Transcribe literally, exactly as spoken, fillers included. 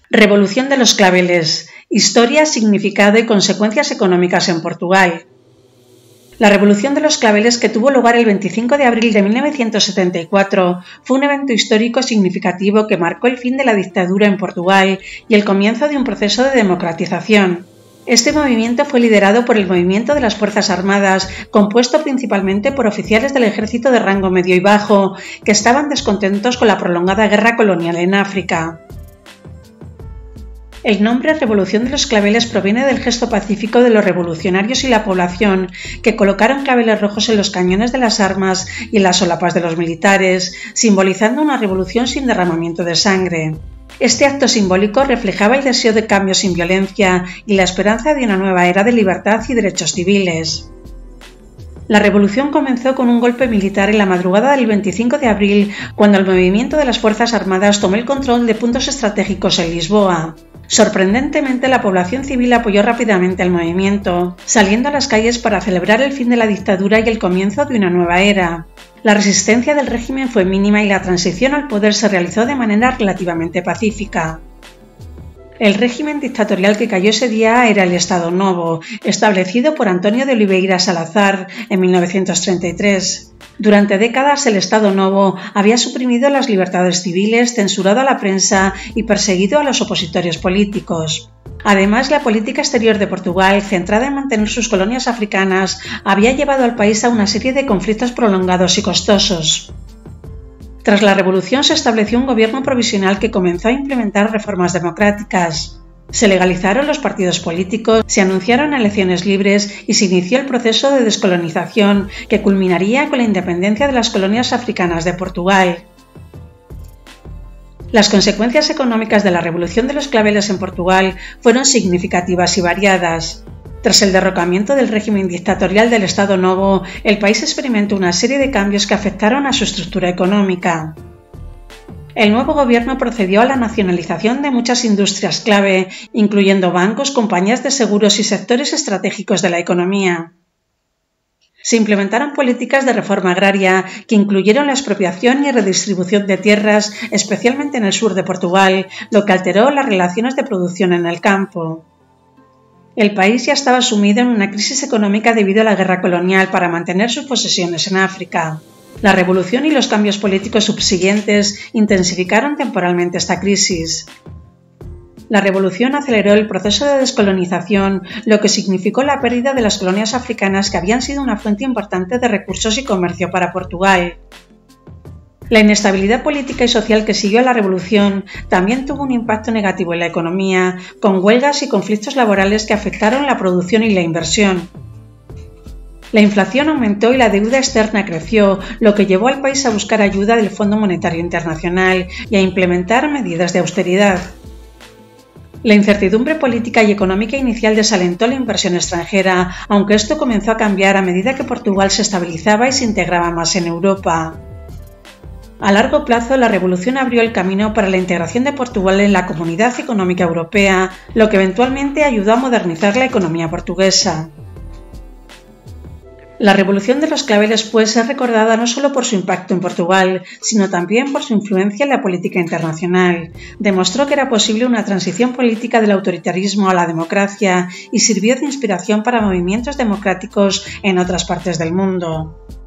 Revolución de los Claveles. Historia, significado y consecuencias económicas en Portugal. La Revolución de los Claveles, que tuvo lugar el veinticinco de abril de mil novecientos setenta y cuatro, fue un evento histórico significativo que marcó el fin de la dictadura en Portugal y el comienzo de un proceso de democratización. Este movimiento fue liderado por el Movimiento de las Fuerzas Armadas, compuesto principalmente por oficiales del ejército de rango medio y bajo, que estaban descontentos con la prolongada guerra colonial en África. El nombre Revolución de los Claveles proviene del gesto pacífico de los revolucionarios y la población, que colocaron claveles rojos en los cañones de las armas y en las solapas de los militares, simbolizando una revolución sin derramamiento de sangre. Este acto simbólico reflejaba el deseo de cambio sin violencia y la esperanza de una nueva era de libertad y derechos civiles. La revolución comenzó con un golpe militar en la madrugada del veinticinco de abril, cuando el movimiento de las Fuerzas Armadas tomó el control de puntos estratégicos en Lisboa. Sorprendentemente, la población civil apoyó rápidamente al movimiento, saliendo a las calles para celebrar el fin de la dictadura y el comienzo de una nueva era. La resistencia del régimen fue mínima y la transición al poder se realizó de manera relativamente pacífica. El régimen dictatorial que cayó ese día era el Estado Novo, establecido por António de Oliveira Salazar en mil novecientos treinta y tres. Durante décadas el Estado Novo había suprimido las libertades civiles, censurado a la prensa y perseguido a los opositores políticos. Además, la política exterior de Portugal, centrada en mantener sus colonias africanas, había llevado al país a una serie de conflictos prolongados y costosos. Tras la revolución se estableció un gobierno provisional que comenzó a implementar reformas democráticas. Se legalizaron los partidos políticos, se anunciaron elecciones libres y se inició el proceso de descolonización que culminaría con la independencia de las colonias africanas de Portugal. Las consecuencias económicas de la Revolución de los Claveles en Portugal fueron significativas y variadas. Tras el derrocamiento del régimen dictatorial del Estado Novo, el país experimentó una serie de cambios que afectaron a su estructura económica. El nuevo gobierno procedió a la nacionalización de muchas industrias clave, incluyendo bancos, compañías de seguros y sectores estratégicos de la economía. Se implementaron políticas de reforma agraria que incluyeron la expropiación y redistribución de tierras, especialmente en el sur de Portugal, lo que alteró las relaciones de producción en el campo. El país ya estaba sumido en una crisis económica debido a la guerra colonial para mantener sus posesiones en África. La revolución y los cambios políticos subsiguientes intensificaron temporalmente esta crisis. La revolución aceleró el proceso de descolonización, lo que significó la pérdida de las colonias africanas que habían sido una fuente importante de recursos y comercio para Portugal. La inestabilidad política y social que siguió a la revolución también tuvo un impacto negativo en la economía, con huelgas y conflictos laborales que afectaron la producción y la inversión. La inflación aumentó y la deuda externa creció, lo que llevó al país a buscar ayuda del Fondo Monetario Internacional y a implementar medidas de austeridad. La incertidumbre política y económica inicial desalentó la inversión extranjera, aunque esto comenzó a cambiar a medida que Portugal se estabilizaba y se integraba más en Europa. A largo plazo, la revolución abrió el camino para la integración de Portugal en la Comunidad Económica Europea, lo que eventualmente ayudó a modernizar la economía portuguesa. La Revolución de los Claveles puede ser recordada no solo por su impacto en Portugal, sino también por su influencia en la política internacional. Demostró que era posible una transición política del autoritarismo a la democracia y sirvió de inspiración para movimientos democráticos en otras partes del mundo.